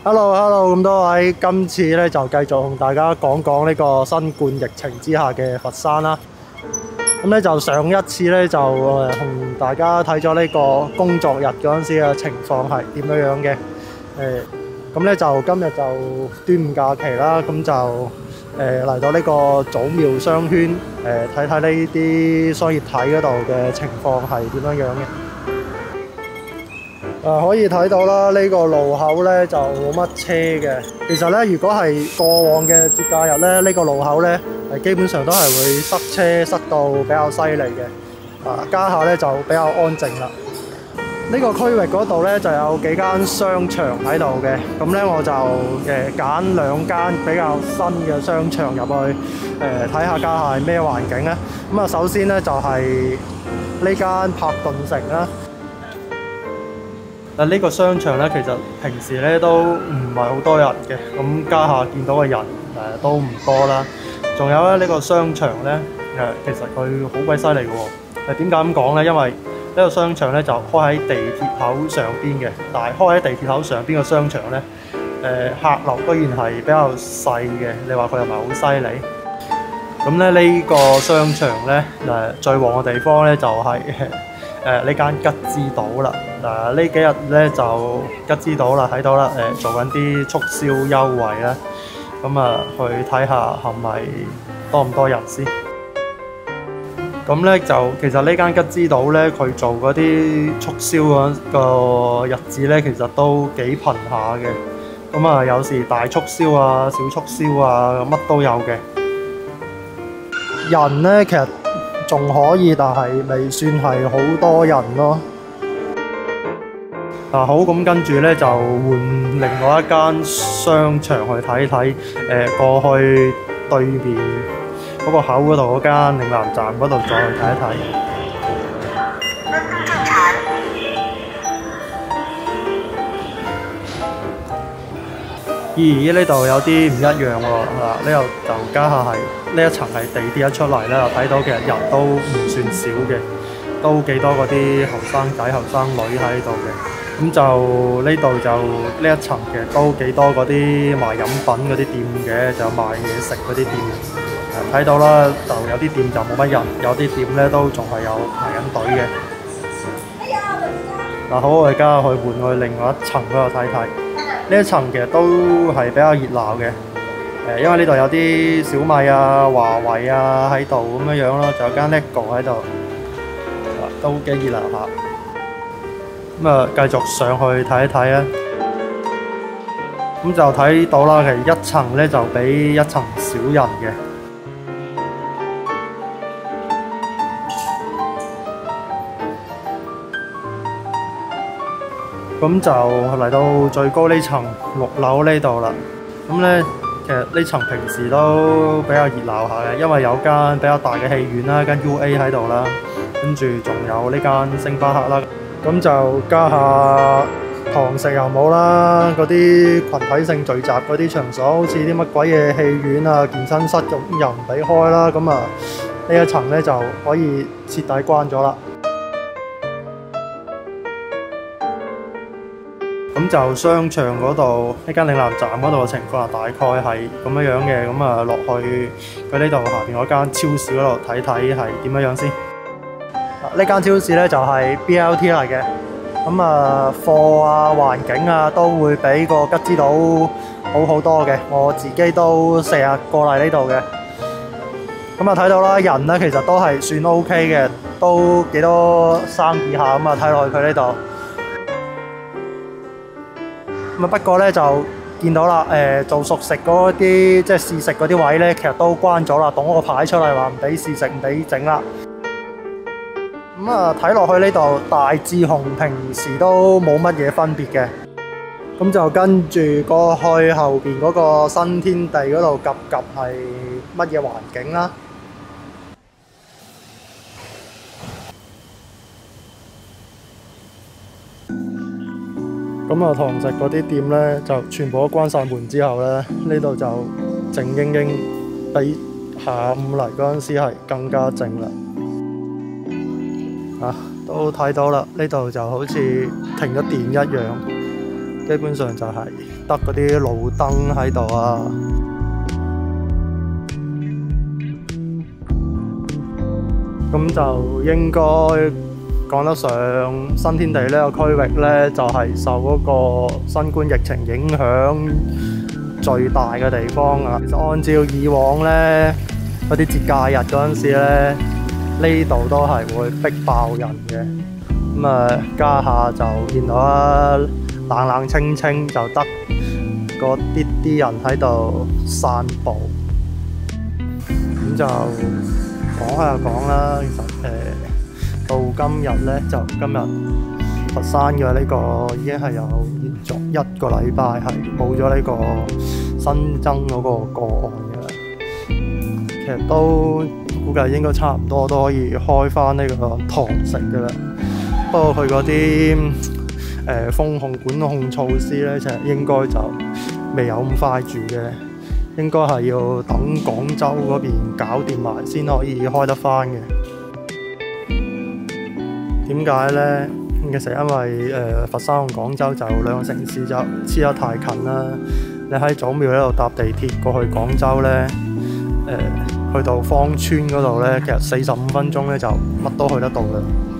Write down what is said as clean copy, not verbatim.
Hello，咁多位，今次咧就繼續同大家講講呢個新冠疫情之下嘅佛山啦。咁咧就上一次咧就同大家睇咗呢個工作日嗰陣時嘅情況係點樣嘅。咁咧就今日就端午假期啦，咁就嚟到呢個祖廟商圈睇睇呢啲商業體嗰度嘅情況係點樣嘅。可以睇到啦，呢個路口咧就冇乜車嘅。其實咧，如果係過往嘅節假日咧，呢個路口咧係基本上都係會塞車塞到比較犀利嘅。家下咧就比較安靜啦。呢個區域嗰度咧就有幾間商場喺度嘅，咁咧我就揀兩間比較新嘅商場入去睇下家下係咩環境咧。咁啊，首先咧就係呢間柏頓城啦。呢個商場咧，其實平時咧都唔係好多人嘅，咁家下見到嘅人都唔多啦。仲有咧呢個商場咧其實佢好鬼犀利嘅喎。點解咁講咧？因為呢個商場咧就開喺地鐵口上邊嘅，但係開喺地鐵口上邊嘅商場咧，客流居然係比較細嘅。你話佢又唔係好犀利？咁咧呢個商場咧最旺嘅地方咧就係呢間吉之島啦。呢幾日咧就吉之島啦，睇到啦，做緊啲促銷優惠啦。咁啊去睇下係咪多唔多人先。咁咧就其實呢間吉之島咧，佢做嗰啲促銷嗰個日子咧，其實都幾頻下嘅。咁啊有時大促銷啊、小促銷啊，乜都有嘅。人咧其實仲可以，但係未算係好多人咯。好，咁跟住咧就換另外一間商場去睇睇，過去對面嗰個口嗰度嗰間嶺南站嗰度再去睇一睇。咦，呢度有啲唔一樣喎。呢度就家下係呢一層係地鐵一出嚟咧，睇到其實人都唔算少嘅，都幾多嗰啲後生仔後生女喺度嘅。咁就呢度就呢一層其實都幾多嗰啲賣飲品嗰啲店嘅，就賣嘢食嗰啲店。睇到啦，就有啲店就冇乜人，有啲店咧都仲係有排緊隊嘅。好，我而家去換去另外一層嗰度睇睇。呢一層其實都係比較熱鬧嘅。因為呢度有啲小米啊、華為啊喺度咁樣咯，仲有間 LEGO 喺度，都幾熱鬧下。咁啊，繼續上去睇一睇啊！咁就睇到啦，其實一層咧就比一層少人嘅。咁就嚟到最高呢層6樓呢度啦。咁咧，其實呢層平時都比較熱鬧下嘅，因為有間比較大嘅戲院啦，間 UA 喺度啦，跟住仲有呢間星巴克啦。咁就家下堂食又冇啦，嗰啲群體性聚集嗰啲場所，好似啲乜鬼嘢戲院啊、健身室咁又唔俾開啦。咁啊，呢一層咧就可以徹底關咗啦。咁就商場嗰度呢間嶺南站嗰度嘅情況大概係咁樣嘅。咁啊落去佢呢度下邊嗰間超市嗰度睇睇係點樣先。呢間超市咧就係 BLT 嚟嘅，咁啊貨啊環境啊都會比個吉之島好好多嘅。我自己都成日過嚟呢度嘅，咁啊睇到啦，人咧其實都係算 OK 嘅，都幾多生意下咁啊。睇落去佢呢度，咁啊不過咧就見到啦，做熟食嗰啲即係試食嗰啲位咧，其實都關咗啦，擋個牌出嚟話唔俾試食唔俾整啦。咁啊，睇落去呢度大致同平時都冇乜嘢分別嘅。咁就跟住過去後邊嗰個新天地嗰度，及係乜嘢環境啦？咁啊，堂食嗰啲店咧就全部都關晒門之後咧，呢度就靜英英，比下午嚟嗰陣時係更加靜啦。都睇到啦，呢度就好似停咗電一樣。 基本上就係得嗰啲路燈喺度啊。咁就應該講得上新天地呢個區域呢，就係受嗰個新冠疫情影響最大嘅地方啊。其實按照以往呢嗰啲節假日嗰陣時呢，呢度都係會逼爆人嘅。咁啊，家下就見到啦，冷冷清清，就得嗰啲人喺度散步。咁就講下講啦，其實到今日呢，就今日佛山嘅呢個已經係有連續1個禮拜係冇咗呢個新增嗰個個案嘅啦。其實都估計應該差唔多都可以開返呢個堂食嘅啦。不過佢嗰啲封控管控措施呢，其實應該就未有咁快住嘅。應該係要等廣州嗰邊搞掂埋先可以開得返嘅。點解呢？其實因為佛山同廣州就兩個城市就黐得太近啦。你喺祖廟呢度搭地鐵過去廣州呢，去到芳村嗰度呢，其實45分鐘呢就乜都去得到啦。